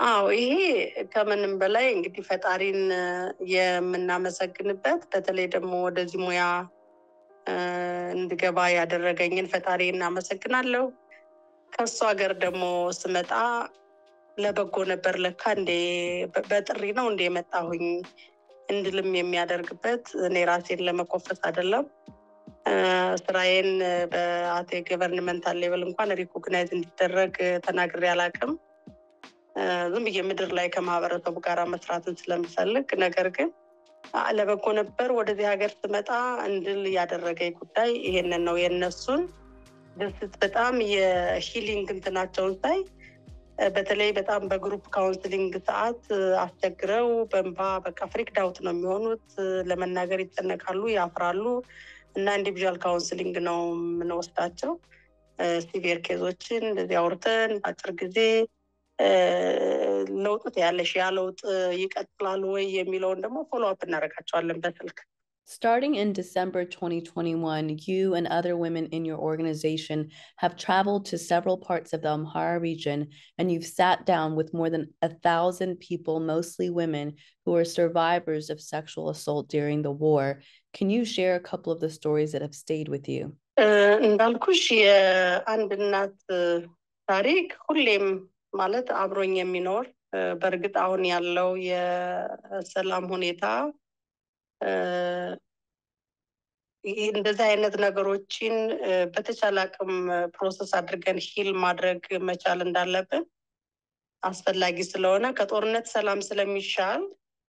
ይሄ ከምንም በላይ እንግዲህ ፈጣሪን የምናመሰግንበት በተለይ ደግሞ ወደዚህ ሙያ እንድገባ ያደረገኝን ፈጣሪ እናመሰግናለሁ። ከሱ ሀገር ደግሞ ስመጣ ለበጎ ነበር ለካ እንዴ በጥሪ ነው እንዴ የመጣሁኝ እንድልም የሚያደርግበት እኔ ራሴን ለመኮፈስ አይደለም። ስራዬን በአቴ ገቨርንመንታል ሌቨል እንኳን ሪኮግናይዝ እንዲደረግ ተናግሬ አላውቅም። ዝም ብዬ ምድር ላይ ከማህበረሰቡ ጋር መስራትን ስለምፈልግ ነገር ግን ለበጎ ነበር ወደዚህ ሀገር ስመጣ እንድል ያደረገኝ ጉዳይ ይሄንን ነው። የነሱን ድስት በጣም የሂሊንግ እንትናቸውን ሳይ በተለይ በጣም በግሩፕ ካውንስሊንግ ሰዓት አስቸግረው በእንባ በቃ ፍሪክድ አውት ነው የሚሆኑት። ለመናገር ይጨነቃሉ፣ ያፍራሉ እና ኢንዲቪዥዋል ካውንስሊንግ ነው የምንወስዳቸው። ሲቪር ኬዞችን እንደዚህ አውርተን አጭር ጊዜ ለውጥ ያለሽ ያ ለውጥ ይቀጥላል ወይ የሚለውን ደግሞ ፎሎ አፕ እናደርጋቸዋለን በስልክ። Starting in December 2021, you and other women in your organization have traveled to several parts of the Amhara region, and you've sat down with more than 1,000 people, mostly women, who are survivors of sexual assault during the war. Can you share a couple of the stories that have stayed with you? እንዳልኩሽ የአንድ እናት ታሪክ ሁሌም ማለት አብሮኝ የሚኖር በእርግጥ አሁን ያለው የሰላም ሁኔታ እንደዚህ አይነት ነገሮችን በተቻለ አቅም ፕሮሰስ አድርገን ሂል ማድረግ መቻል እንዳለብን አስፈላጊ ስለሆነ ከጦርነት ሰላም ስለሚሻል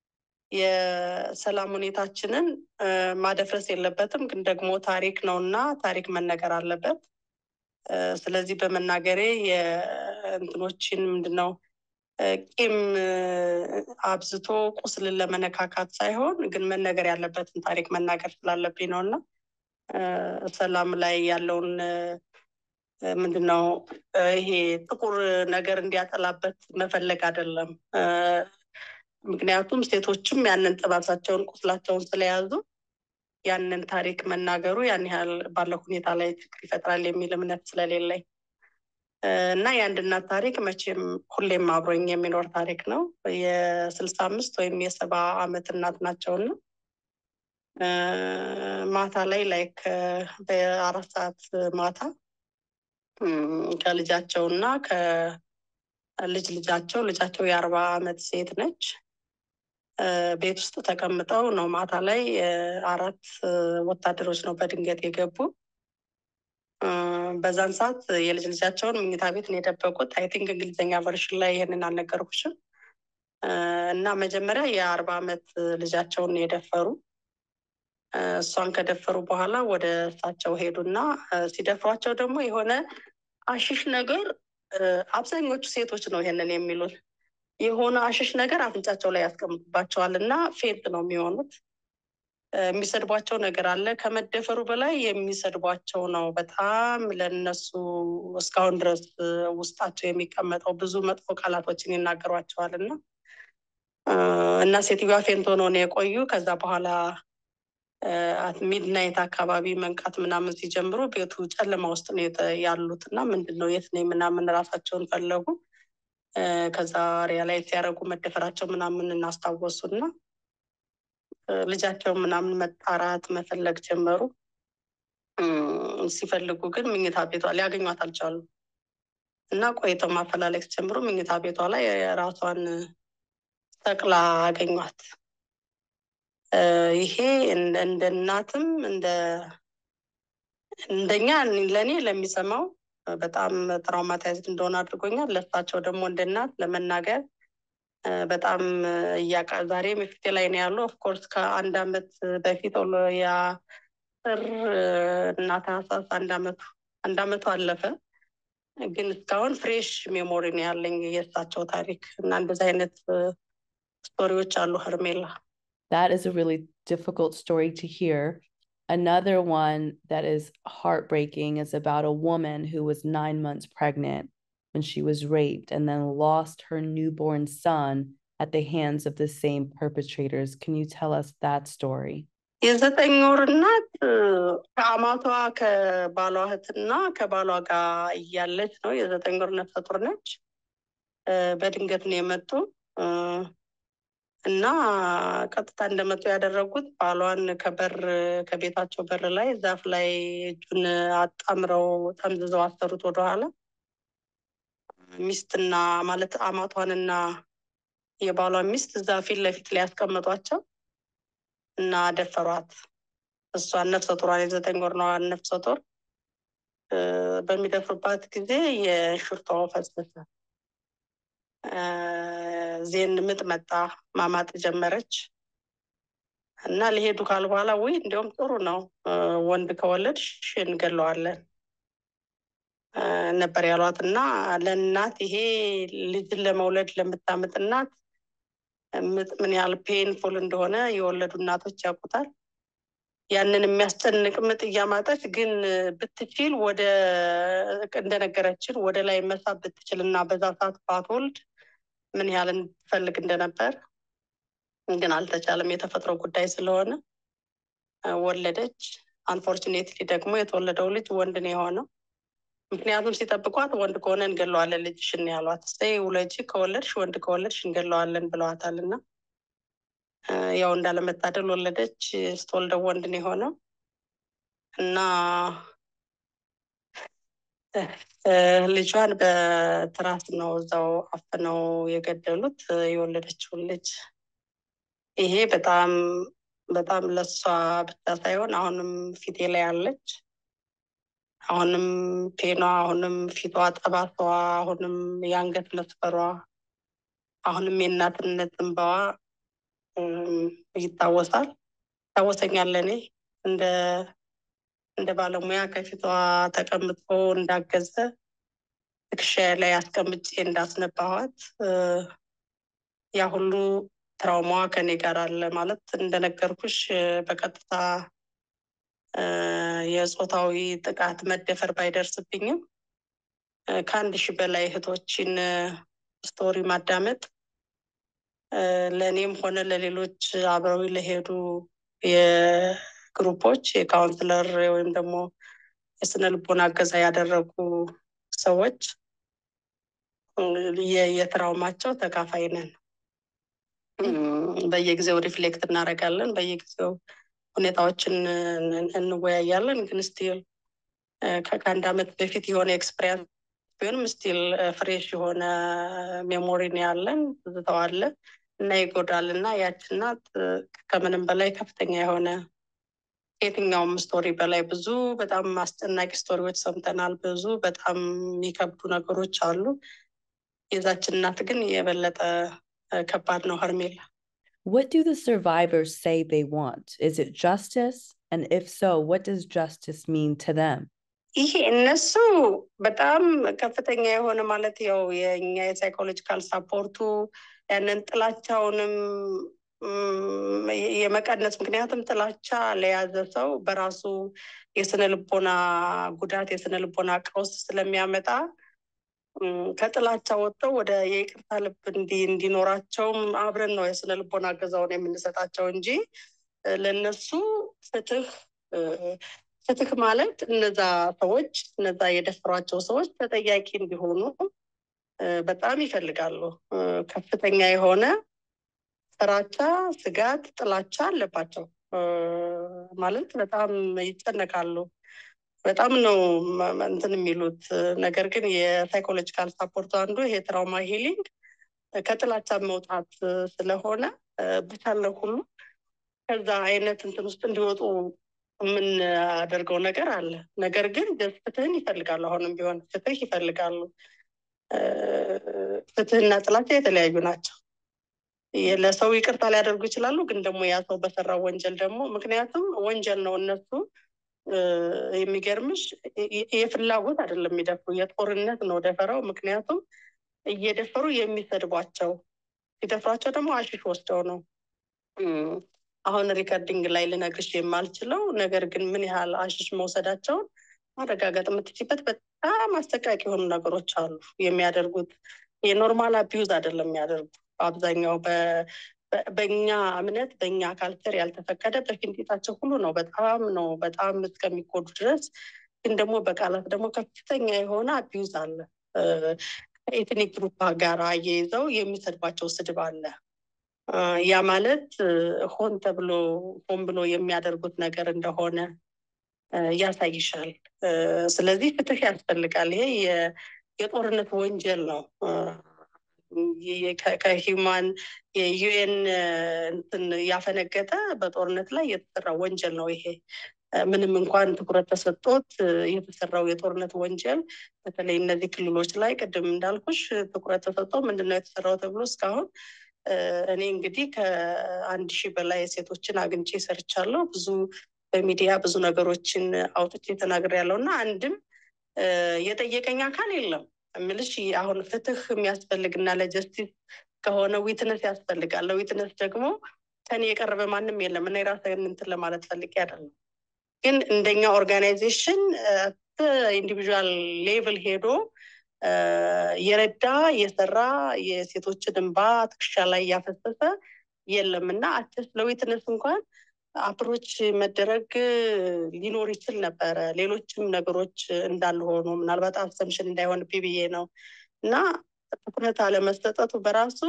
የሰላም ሁኔታችንን ማደፍረስ የለበትም። ግን ደግሞ ታሪክ ነውና ታሪክ መነገር አለበት። ስለዚህ በመናገሬ የእንትኖችን ምንድነው ቂም አብዝቶ ቁስልን ለመነካካት ሳይሆን ግን መነገር ያለበትን ታሪክ መናገር ስላለብኝ ነውና ሰላም ላይ ያለውን ምንድነው ይሄ ጥቁር ነገር እንዲያጠላበት መፈለግ አይደለም። ምክንያቱም ሴቶችም ያንን ጥባሳቸውን ቁስላቸውን ስለያዙ ያንን ታሪክ መናገሩ ያን ያህል ባለው ሁኔታ ላይ ችግር ይፈጥራል የሚል እምነት ስለሌለኝ እና የአንድ እናት ታሪክ መቼም ሁሌም አብሮኝ የሚኖር ታሪክ ነው። የ65 ወይም የ70 ዓመት እናት ናቸውና ማታ ላይ ላይክ በ4 ሰዓት ማታ ከልጃቸውና ከልጅ ልጃቸው የ40 ዓመት ሴት ነች ቤት ውስጥ ተቀምጠው ነው ማታ ላይ 4 ወታደሮች ነው በድንገት የገቡ። በዛን ሰዓት የልጅ ልጃቸውን መኝታ ቤት ነው የደበቁት። አይ ቲንክ እንግሊዝኛ ቨርሽን ላይ ይሄንን አልነገርኩሽም። እና መጀመሪያ የ40 ዓመት ልጃቸውን የደፈሩ እሷን ከደፈሩ በኋላ ወደ እሳቸው ሄዱና ሲደፍሯቸው ደግሞ የሆነ አሽሽ ነገር አብዛኞቹ ሴቶች ነው ይሄንን የሚሉት የሆነ አሽሽ ነገር አፍንጫቸው ላይ ያስቀምጡባቸዋል እና ፌንት ነው የሚሆኑት። የሚሰድቧቸው ነገር አለ። ከመደፈሩ በላይ የሚሰድቧቸው ነው። በጣም ለነሱ እስካሁን ድረስ ውስጣቸው የሚቀመጠው ብዙ መጥፎ ቃላቶችን ይናገሯቸዋል እና ሴትዮዋ ፌንት ሆነው ነው የቆዩ። ከዛ በኋላ ሚድናይት አካባቢ መንቃት ምናምን ሲጀምሩ ቤቱ ጨለማ ውስጥ ነው ያሉት እና ምንድነው የት ነኝ ምናምን ራሳቸውን ፈለጉ። ከዛ ሪያላይዝ ሲያደርጉ መደፈራቸው ምናምን እናስታወሱና ልጃቸው ምናምን መጣራት መፈለግ ጀመሩ። ሲፈልጉ ግን ምኝታ ቤቷ ሊያገኟት አልቻሉም እና ቆይተው ማፈላለግ ጀምሮ ምኝታ ቤቷ ላይ ራሷን ሰቅላ አገኟት። ይሄ እንደ እናትም እንደኛ ለእኔ ለሚሰማው በጣም ትራውማታይዝድ እንደሆነ አድርጎኛል። ለእሳቸው ደግሞ እንደ እናት ለመናገር በጣም ዛሬ መፍትሄ ላይ ነው ያለው። ኦፍኮርስ ከአንድ ዓመት በፊት ያ ጥር እና ታህሳስ አንድ ዓመቱ አለፈ። ግን እስካሁን ፍሬሽ ሜሞሪ ነው ያለኝ የእሳቸው ታሪክ እና እንደዚህ አይነት ስቶሪዎች አሉ ሄርሜላ። That is a really difficult story to hear. Another one that is heartbreaking is about a woman who was 9 months pregnant when she was raped and then lost her newborn son at the hands of the same perpetrators. Can you tell us that story? የዘጠኝ ወር እናት ከአማቷ ከባሏ እህትና ከባሏ ጋር እያለች ነው። የዘጠኝ ወር ነፍሰ ጡር ነች። በድንገት ነው የመጡ እና ቀጥታ እንደመጡ ያደረጉት ባሏን ከቤታቸው በር ላይ ዛፍ ላይ እጁን አጣምረው ጠምዝዘው አሰሩት ወደኋላ። ሚስትና ማለት አማቷንና የባሏን ሚስት እዛ ፊት ለፊት ላይ ያስቀመጧቸው እና ደፈሯት። እሷን ነፍሰ ጡሯን የ9 ወር ነው ነፍሰ ጡር። በሚደፍሩባት ጊዜ የሽርቷው ፈሰሰ። ዜን ምጥ መጣ፣ ማማጥ ጀመረች እና ሊሄዱ ካሉ በኋላ ወይ እንዲያውም ጥሩ ነው ወንድ ከወለድሽ እንገለዋለን ነበር ያሏት። እና ለእናት ይሄ ልጅን ለመውለድ ለምታምጥ እናት ምጥ ምን ያህል ፔንፉል እንደሆነ የወለዱ እናቶች ያውቁታል። ያንን የሚያስጨንቅ ምጥ እያማጠች ግን ብትችል እንደነገረችን ወደ ላይ መሳብ ብትችል እና በዛ ሰዓት ባትወልድ ምን ያህል እንፈልግ እንደነበር ግን አልተቻለም። የተፈጥሮ ጉዳይ ስለሆነ ወለደች። አንፎርቹኔትሊ ደግሞ የተወለደው ልጅ ወንድ ነው የሆነው። ምክንያቱም ሲጠብቋት ወንድ ከሆነ እንገለዋለን ልጅሽን ያሏት። ውለጂ፣ ከወለድሽ ወንድ ከወለድሽ እንገለዋለን ብለዋታል። እና ያው እንዳለመታደል ወለደች። ስትወልደው ወንድ ነው የሆነው እና ልጇን በትራስ ነው እዛው አፍነው የገደሉት የወለደችውን ልጅ። ይሄ በጣም በጣም ለሷ ብቻ ሳይሆን አሁንም ፊቴ ላይ አለች። አሁንም ፔኗ፣ አሁንም ፊቷ ጠባሷ፣ አሁንም የአንገት መስፈሯ፣ አሁንም የእናትነት እንባዋ ይታወሳል፣ ይታወሰኛል። እኔ እንደ ባለሙያ ከፊቷ ተቀምጦ እንዳገዘ ትከሻዬ ላይ አስቀምጬ እንዳስነባኋት ያ ሁሉ ትራውማዋ ከኔ ጋር አለ። ማለት እንደነገርኩሽ በቀጥታ የጾታዊ ጥቃት መደፈር ባይደርስብኝም ከ1000 በላይ እህቶችን ስቶሪ ማዳመጥ ለእኔም ሆነ ለሌሎች አብረው ለሄዱ የግሩፖች የካውንስለር ወይም ደግሞ የስነ ልቦና እገዛ ያደረጉ ሰዎች የትራውማቸው ተካፋይ ነን። በየጊዜው ሪፍሌክት እናደርጋለን፣ በየጊዜው ሁኔታዎችን እንወያያለን። ግን ስቲል ከ1 ዓመት በፊት የሆነ ኤክስፔሪንስ ቢሆንም ስቲል ፍሬሽ የሆነ ሜሞሪ ነው ያለን፣ ትዝታዋለ እና ይጎዳል። እና ያች እናት ከምንም በላይ ከፍተኛ የሆነ የትኛውም ስቶሪ በላይ ብዙ በጣም አስጨናቂ ስቶሪዎች ሰምተናል። ብዙ በጣም የሚከብዱ ነገሮች አሉ። የዛች እናት ግን የበለጠ ከባድ ነው። ሄርሜላ፣ What do the survivors say they want? Is it justice? And if so, what does justice mean to them? ይሄ እነሱ በጣም ከፍተኛ የሆነ ማለት ያው የኛ የሳይኮሎጂካል ሳፖርቱ ያንን ጥላቻውንም የመቀነስ፣ ምክንያቱም ጥላቻ ለያዘ ሰው በራሱ የስነ ልቦና ጉዳት የስነ ልቦና ቀውስ ስለሚያመጣ ከጥላቻ ወጥተው ወደ የይቅርታ ልብ እንዲኖራቸውም አብረን ነው የስነ ልቦና እገዛውን የምንሰጣቸው እንጂ ለነሱ ፍትህ ማለት እነዛ ሰዎች እነዛ የደፈሯቸው ሰዎች ተጠያቂ እንዲሆኑ በጣም ይፈልጋሉ። ከፍተኛ የሆነ ፍራቻ፣ ስጋት፣ ጥላቻ አለባቸው። ማለት በጣም ይጨነቃሉ። በጣም ነው እንትን የሚሉት። ነገር ግን የሳይኮሎጂካል ሳፖርት አንዱ ይሄ ትራውማ ሂሊንግ ከጥላቻ መውጣት ስለሆነ በቻለው ሁሉ ከዛ አይነት እንትን ውስጥ እንዲወጡ የምናደርገው ነገር አለ። ነገር ግን ፍትህን ይፈልጋሉ። አሁንም ቢሆን ፍትህ ይፈልጋሉ። ፍትህና ጥላቻ የተለያዩ ናቸው። ለሰው ይቅርታ ሊያደርጉ ይችላሉ፣ ግን ደግሞ ያ ሰው በሰራው ወንጀል ደግሞ ምክንያቱም ወንጀል ነው። እነሱ የሚገርምሽ የፍላጎት አይደለም የሚደፍሩ፣ የጦርነት ነው ደፈራው። ምክንያቱም እየደፈሩ የሚሰድቧቸው ሲደፍሯቸው ደግሞ አሽሽ ወስደው ነው። አሁን ሪከርዲንግ ላይ ልነግርሽ የማልችለው ነገር ግን ምን ያህል አሽሽ መውሰዳቸውን ማረጋገጥ የምትችይበት በጣም አሰቃቂ የሆኑ ነገሮች አሉ የሚያደርጉት። የኖርማል አቢዩዝ አይደለም የሚያደርጉት። አብዛኛው በእኛ እምነት በእኛ ካልቸር ያልተፈቀደ በፊንጢጣቸው ሁሉ ነው። በጣም እስከሚጎዱ ድረስ። ግን ደግሞ በቃላት ደግሞ ከፍተኛ የሆነ አቢዩዝ አለ። ከኤትኒክ ግሩፕ ጋር አያይዘው የሚሰድባቸው ስድብ አለ። ያ ማለት ሆን ብሎ የሚያደርጉት ነገር እንደሆነ ያሳይሻል። ስለዚህ ፍትህ ያስፈልጋል። ይሄ የጦርነት ወንጀል ነው። ከሂውማን የዩኤን እንትን ያፈነገጠ በጦርነት ላይ የተሰራ ወንጀል ነው ይሄ። ምንም እንኳን ትኩረት ተሰጥቶት የተሰራው የጦርነት ወንጀል በተለይ እነዚህ ክልሎች ላይ ቅድም እንዳልኩሽ ትኩረት ተሰጥቶ ምንድነው የተሰራው ተብሎ እስካሁን እኔ እንግዲህ ከ1000 በላይ ሴቶችን አግኝቼ ሰርቻለሁ። ብዙ በሚዲያ ብዙ ነገሮችን አውጥቼ ተናግሬያለሁ እና አንድም የጠየቀኝ አካል የለም። እምልሽ አሁን ፍትህ የሚያስፈልግና ለጀስቲስ ከሆነ ዊትነስ ያስፈልጋል። ለዊትነስ ደግሞ ከኔ የቀረበ ማንም የለም እና የራሴን እንትን ለማለት ፈልጌ አይደለም። ግን እንደኛ ኦርጋናይዜሽን ኢንዲቪዥዋል ሌቭል ሄዶ የረዳ የሰራ የሴቶችን እንባ ትከሻ ላይ ያፈሰሰ የለም እና አትሊስት ለዊትነስ እንኳን አፕሮች መደረግ ሊኖር ይችል ነበረ። ሌሎችም ነገሮች እንዳሉ ሆኖ ምናልባት አብሰምሽን እንዳይሆን ብዬ ነው እና ትኩረት አለመሰጠቱ በራሱ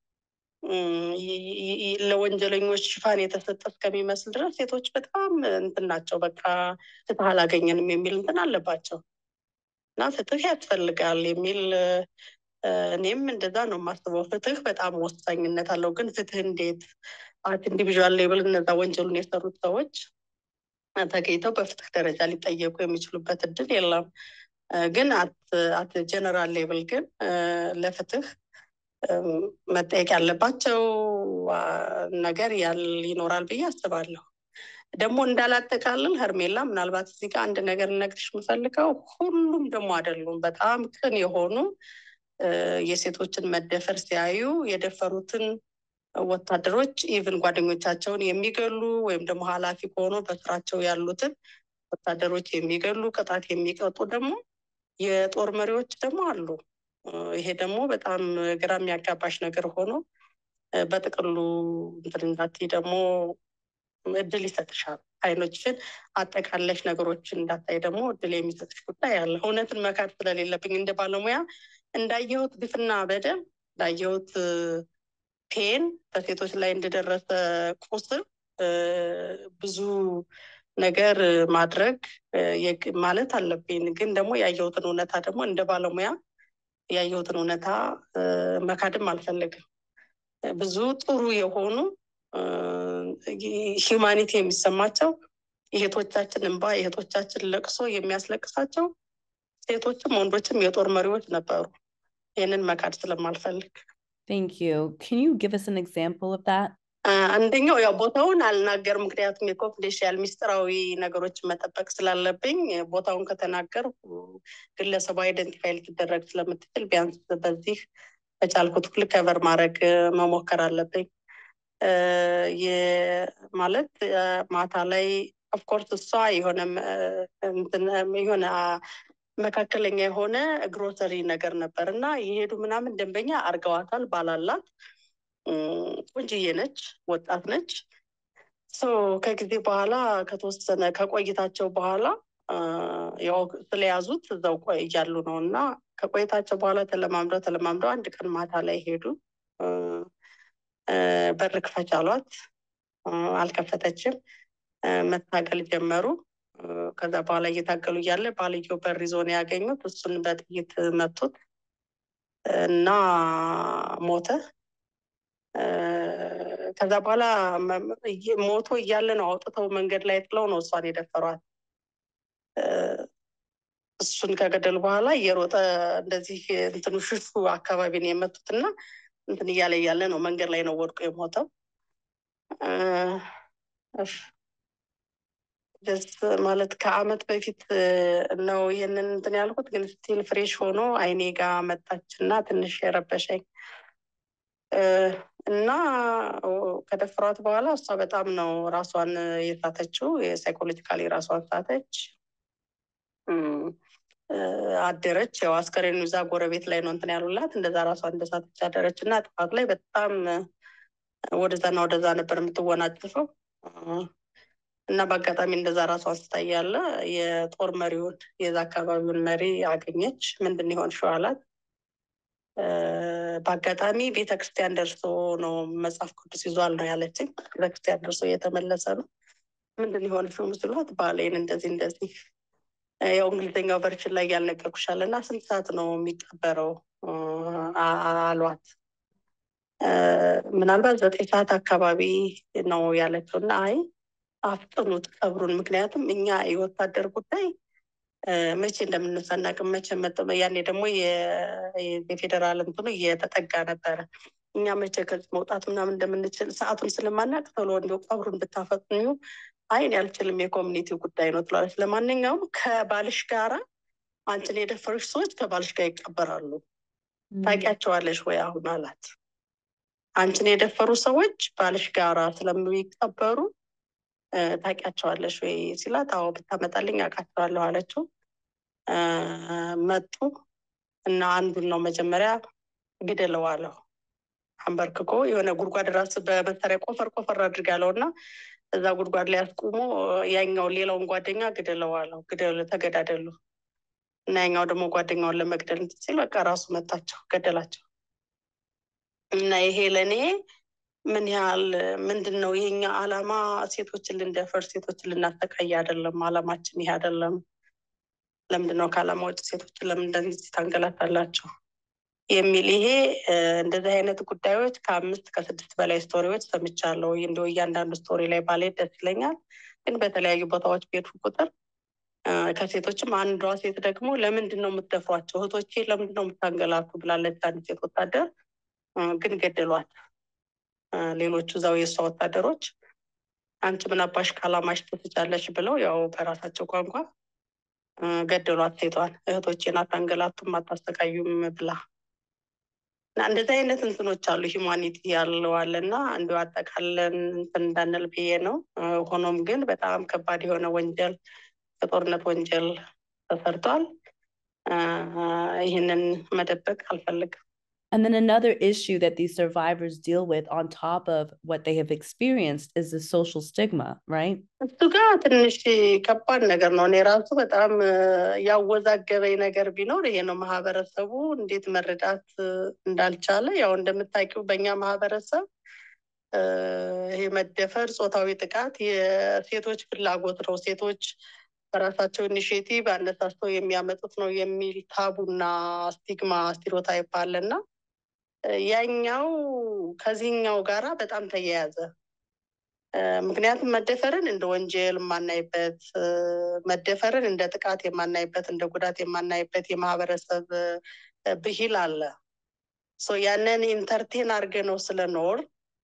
ለወንጀለኞች ሽፋን የተሰጠ እስከሚመስል ድረስ ሴቶች በጣም እንትን ናቸው። በቃ ፍትህ አላገኘንም የሚል እንትን አለባቸው እና ፍትህ ያስፈልጋል የሚል እኔም እንደዛ ነው የማስበው። ፍትህ በጣም ወሳኝነት አለው። ግን ፍትህ እንዴት አት ኢንዲቪዥዋል ሌብል እነዛ ወንጀሉን የሰሩት ሰዎች ተገኝተው በፍትህ ደረጃ ሊጠየቁ የሚችሉበት እድል የለም። ግን አት ጀነራል ሌብል ግን ለፍትህ መጠየቅ ያለባቸው ነገር ይኖራል ብዬ አስባለሁ። ደግሞ እንዳላጠቃልል ሄርሜላ ምናልባት እዚህ ጋር አንድ ነገር ልነግርሽ የምፈልገው ሁሉም ደግሞ አይደሉም። በጣም ቅን የሆኑ የሴቶችን መደፈር ሲያዩ የደፈሩትን ወታደሮች ኢቭን ጓደኞቻቸውን የሚገሉ ወይም ደግሞ ኃላፊ ከሆኑ በስራቸው ያሉትን ወታደሮች የሚገሉ ቅጣት የሚቀጡ ደግሞ የጦር መሪዎች ደግሞ አሉ። ይሄ ደግሞ በጣም ግራ የሚያጋባሽ ነገር ሆኖ በጥቅሉ እንዳትይ ደግሞ እድል ይሰጥሻል። አይኖችን አጠቃለሽ ነገሮችን እንዳታይ ደግሞ እድል የሚሰጥሽ ጉዳይ አለ። እውነትን መካድ ስለሌለብኝ እንደ ባለሙያ እንዳየሁት ግፍና በደል እንዳየሁት ፔን በሴቶች ላይ እንደደረሰ ቁስል ብዙ ነገር ማድረግ ማለት አለብኝ። ግን ደግሞ ያየሁትን እውነታ ደግሞ እንደ ባለሙያ ያየሁትን እውነታ መካድም አልፈልግም። ብዙ ጥሩ የሆኑ ሂውማኒቲ የሚሰማቸው የእህቶቻችን እንባ የእህቶቻችን ለቅሶ የሚያስለቅሳቸው ሴቶችም ወንዶችም የጦር መሪዎች ነበሩ። ይህንን መካድ ስለማልፈልግ። Thank you. Can you give us an example of that? አንደኛው ያው ቦታውን አልናገርም፣ ምክንያቱም የኮንፊደንሻል ሚስጥራዊ ነገሮች መጠበቅ ስላለብኝ። ቦታውን ከተናገር ግለሰቡ አይደንቲፋይ ልትደረግ ስለምትችል ቢያንስ በዚህ በቻልኩት ሁሉ ከቨር ማድረግ መሞከር አለብኝ። ማለት ማታ ላይ ኦፍኮርስ እሷ የሆነ መካከለኛ የሆነ ግሮሰሪ ነገር ነበር እና የሄዱ ምናምን ደንበኛ አርገዋታል። ባላላት ቆንጅዬ ነች፣ ወጣት ነች። ከጊዜ በኋላ ከተወሰነ ከቆይታቸው በኋላ ያው ስለያዙት እዛው እያሉ ነው እና ከቆይታቸው በኋላ ተለማምደው አንድ ቀን ማታ ላይ ሄዱ። በር ክፈች አሏት፣ አልከፈተችም። መታገል ጀመሩ። ከዛ በኋላ እየታገሉ እያለ ባልየው በር ይዞ ነው ያገኙት። እሱን በጥይት መቱት እና ሞተ። ከዛ በኋላ ሞቶ እያለ ነው አውጥተው መንገድ ላይ ጥለው ነው እሷን የደፈሯት። እሱን ከገደሉ በኋላ እየሮጠ እንደዚህ እንትኑ ሽሹ አካባቢ ነው የመቱት እና እንትን እያለ ነው መንገድ ላይ ነው ወድቆ የሞተው። ማለት ከአመት በፊት ነው ይህንን እንትን ያልኩት፣ ግን ስቲል ፍሬሽ ሆኖ አይኔ ጋር መጣች እና ትንሽ የረበሸኝ እና ከደፍሯት በኋላ እሷ በጣም ነው ራሷን የሳተችው። የሳይኮሎጂካሊ ራሷን ሳተች፣ አደረች። ያው አስከሬኑ እዛ ጎረቤት ላይ ነው እንትን ያሉላት። እንደዛ ራሷን እንደሳተች አደረች እና ጥፋት ላይ በጣም ወደዛና ወደዛ ነበር የምትወናጭፈው እና በአጋጣሚ እንደዛ ራሷን ስታያለ የጦር መሪውን የዛ አካባቢውን መሪ አገኘች። ምንድን ይሆን ሸዋላት በአጋጣሚ ቤተክርስቲያን ደርሶ ነው መጽሐፍ ቅዱስ ይዟል ነው ያለችኝ። ቤተክርስቲያን ደርሶ እየተመለሰ ነው። ምንድን ሊሆን ፊልም ስሏት ባሌን እንደዚህ ያው እንግሊዝኛው ቨርሽን ላይ ያልነገርኩሻል እና ስንት ሰዓት ነው የሚቀበረው አሏት። ምናልባት 9 ሰዓት አካባቢ ነው ያለችው እና አይ አፍጥኑት ቀብሩን፣ ምክንያቱም እኛ የወታደር ጉዳይ መቼ እንደምንሰናቅ መቼ ያኔ ደግሞ የፌዴራል እንትኑ እየተጠጋ ነበረ። እኛ መቼ ከዚህ መውጣት ምናምን እንደምንችል ሰዓቱን ስለማናቅ ቶሎ እንዲያው ቀብሩን ብታፈጥኙ። አይን ያልችልም የኮሚኒቲ ጉዳይ ነው ትላለች። ለማንኛውም ከባልሽ ጋራ አንቺን የደፈሩሽ ሰዎች ከባልሽ ጋር ይቀበራሉ፣ ታውቂያቸዋለሽ ወይ አሁን አላት። አንቺን የደፈሩ ሰዎች ባልሽ ጋራ ስለሚቀበሩ ታውቂያቸዋለሽ ወይ ሲላት፣ አዎ ብታመጣልኝ አውቃቸዋለሁ አለችው። መጡ እና አንዱን ነው መጀመሪያ ግደለዋለሁ አንበርክኮ የሆነ ጉድጓድ ራስ በመሳሪያ ቆፈር አድርጋለሁ እና እዛ ጉድጓድ ላይ አስቁሞ ያኛው ሌላውን ጓደኛ ግደለዋለሁ፣ ተገዳደሉ እና ያኛው ደግሞ ጓደኛውን ለመግደል ሲል በቃ ራሱ መታቸው፣ ገደላቸው። እና ይሄ ለእኔ ምን ያህል ምንድን ነው የኛ አላማ? ሴቶችን ልንደፈር፣ ሴቶችን ልናሰቃይ አይደለም። አላማችን ይሄ አይደለም። ለምንድን ነው ከአላማ ውጭ ሴቶችን ለምን እንደዚህ ታንገላታላቸው የሚል ይሄ እንደዚህ አይነት ጉዳዮች ከ5 ከ6 በላይ ስቶሪዎች ሰምቻለሁ። እንደው እያንዳንዱ ስቶሪ ላይ ባልሄድ ደስ ይለኛል፣ ግን በተለያዩ ቦታዎች ቤቱ ቁጥር ከሴቶችም አንዷ ሴት ደግሞ ለምንድን ነው የምትደፍሯቸው እህቶቼ፣ ለምንድን ነው የምታንገላቱ ብላለች አንድ ሴት ወታደር። ግን ገደሏት። ሌሎቹ እዛው የእሷ ወታደሮች አንቺ ምን አባሽ ከአላማሽ ትስጫለሽ ብለው ያው በራሳቸው ቋንቋ ገደሏት ሴቷን። እህቶቼን አታንገላቱም አታሰቃዩም ብላ እና እንደዚህ አይነት እንትኖች አሉ። ሂውማኒቲ ያለው አለ እና እንዲሁ አጠቃለን እንትን እንዳንል ብዬ ነው። ሆኖም ግን በጣም ከባድ የሆነ ወንጀል፣ የጦርነት ወንጀል ተሰርቷል። ይህንን መደበቅ አልፈልግም። And then another issue that these survivors deal with on top of what they have experienced is the social stigma, right? እሱ ጋር ትንሽ ከባድ ነገር ነው። እኔ ራሱ በጣም ያወዛገበኝ ነገር ቢኖር ይሄ ነው። ማህበረሰቡ እንዴት መረዳት እንዳልቻለ ያው እንደምታውቂው በእኛ ማህበረሰብ ይሄ መደፈር፣ ጾታዊ ጥቃት የሴቶች ፍላጎት ነው፣ ሴቶች በራሳቸው ኢኒሽቲቭ አነሳስተው የሚያመጡት ነው የሚል ታቡና ስቲግማ ስቴሪዮታይፕ አለና ያኛው ከዚህኛው ጋራ በጣም ተያያዘ። ምክንያቱም መደፈርን እንደ ወንጀል የማናይበት፣ መደፈርን እንደ ጥቃት የማናይበት፣ እንደ ጉዳት የማናይበት የማህበረሰብ ብሂል አለ። ያንን ኢንተርቴን አድርገ ነው ስለኖር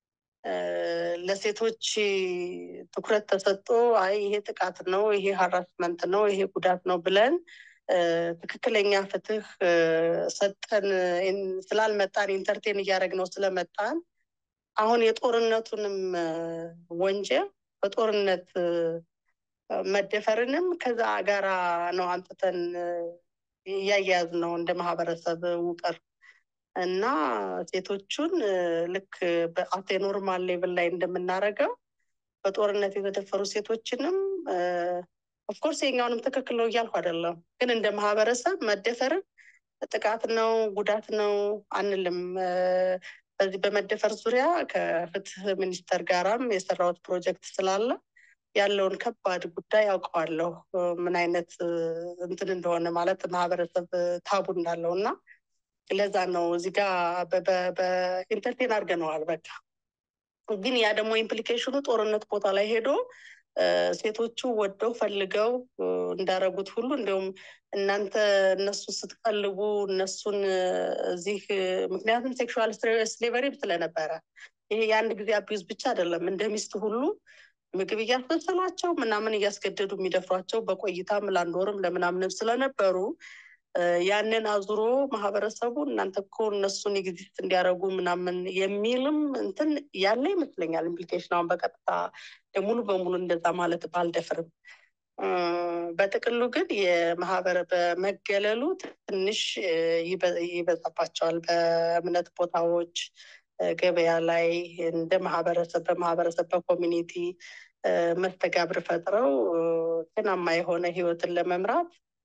ለሴቶች ትኩረት ተሰጥቶ አይ ይሄ ጥቃት ነው፣ ይሄ ሀራስመንት ነው፣ ይሄ ጉዳት ነው ብለን ትክክለኛ ፍትህ ሰጠን ስላልመጣን፣ ኢንተርቴን እያደረግነው ስለመጣን አሁን የጦርነቱንም ወንጀል በጦርነት መደፈርንም ከዛ ጋራ ነው አንጥተን እያያዝ ነው እንደ ማህበረሰብ ውቅር እና ሴቶቹን ልክ በአቴ ኖርማል ሌቭል ላይ እንደምናደርገው በጦርነት የተደፈሩ ሴቶችንም ኦፍኮርስ የኛውንም ትክክል ነው እያልኩ አይደለም፣ ግን እንደ ማህበረሰብ መደፈርን ጥቃት ነው ጉዳት ነው አንልም። በዚህ በመደፈር ዙሪያ ከፍትህ ሚኒስቴር ጋራም የሰራሁት ፕሮጀክት ስላለ ያለውን ከባድ ጉዳይ ያውቀዋለሁ፣ ምን አይነት እንትን እንደሆነ ማለት ማህበረሰብ ታቡ እንዳለው እና ለዛ ነው እዚህ ጋር በኢንተርቴን አድርገነዋል በቃ። ግን ያ ደግሞ ኢምፕሊኬሽኑ ጦርነት ቦታ ላይ ሄዶ ሴቶቹ ወደው ፈልገው እንዳረጉት ሁሉ እንዲሁም እናንተ እነሱ ስትቀልቡ እነሱን እዚህ ምክንያቱም ሴክሹዋል ስሌቨሪም ስለነበረ ይሄ የአንድ ጊዜ አቢዩዝ ብቻ አይደለም፣ እንደ ሚስት ሁሉ ምግብ እያስመሰላቸው ምናምን እያስገደዱ የሚደፍሯቸው በቆይታም ለአንድ ወርም ለምናምንም ስለነበሩ ያንን አዙሮ ማህበረሰቡ እናንተ እኮ እነሱን ኤግዚስት እንዲያደርጉ ምናምን የሚልም እንትን ያለ ይመስለኛል ኢምፕሊኬሽን። አሁን በቀጥታ ሙሉ በሙሉ እንደዛ ማለት ባልደፍርም፣ በጥቅሉ ግን የማህበረ በመገለሉ ትንሽ ይበዛባቸዋል። በእምነት ቦታዎች፣ ገበያ ላይ እንደ ማህበረሰብ በማህበረሰብ በኮሚኒቲ መስተጋብር ፈጥረው ጤናማ የሆነ ህይወትን ለመምራት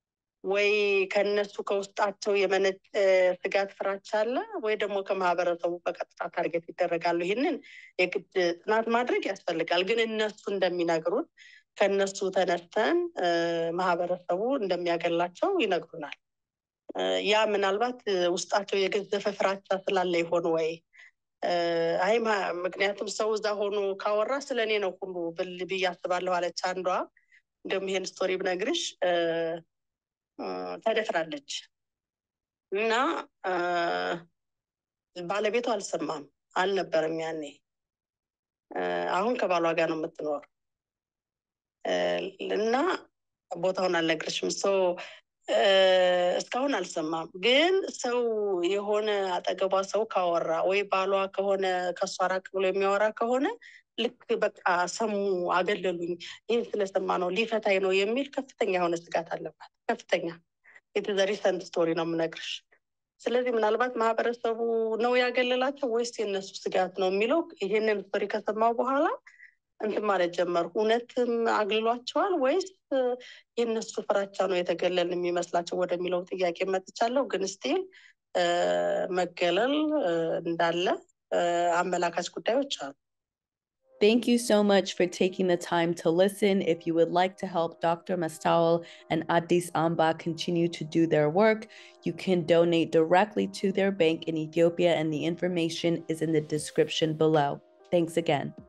ወይ ከነሱ ከውስጣቸው የመነጨ ስጋት ፍራቻ አለ ወይ ደግሞ ከማህበረሰቡ በቀጥታ ታርጌት ይደረጋሉ። ይህንን የግድ ጥናት ማድረግ ያስፈልጋል። ግን እነሱ እንደሚነግሩት ከነሱ ተነስተን ማህበረሰቡ እንደሚያገላቸው ይነግሩናል። ያ ምናልባት ውስጣቸው የገዘፈ ፍራቻ ስላለ ይሆን ወይ? አይ ምክንያቱም ሰው እዛ ሆኖ ካወራ ስለኔ ነው ሁሉ ብዬ አስባለሁ አለች አንዷ። እንደውም ይሄን ስቶሪ ብነግርሽ ተደፍራለች እና ባለቤቷ አልሰማም አልነበረም ያኔ። አሁን ከባሏ ጋር ነው የምትኖር እና ቦታውን አልነግርሽም። ሰው እስካሁን አልሰማም። ግን ሰው የሆነ አጠገቧ ሰው ካወራ ወይ ባሏ ከሆነ ከሷ ራቅ ብሎ የሚያወራ ከሆነ ልክ በቃ ሰሙ አገለሉኝ፣ ይህን ስለሰማ ነው ሊፈታኝ ነው የሚል ከፍተኛ የሆነ ስጋት አለባት። ከፍተኛ ሪሰንት ስቶሪ ነው የምነግርሽ። ስለዚህ ምናልባት ማህበረሰቡ ነው ያገለላቸው ወይስ የነሱ ስጋት ነው የሚለው ይሄንን ስቶሪ ከሰማው በኋላ እንትን ማለት ጀመርኩ። እውነትም አግልሏቸዋል ወይስ የነሱ ፍራቻ ነው የተገለልን የሚመስላቸው ወደሚለው ጥያቄ መጥቻለሁ። ግን ስቲል መገለል እንዳለ አመላካች ጉዳዮች አሉ። Thank you so much for taking the time to listen. If you would like to help Dr. Mastawal and Addis Amba continue to do their work, you can donate directly to their bank in Ethiopia, and the information is in the description below. Thanks again.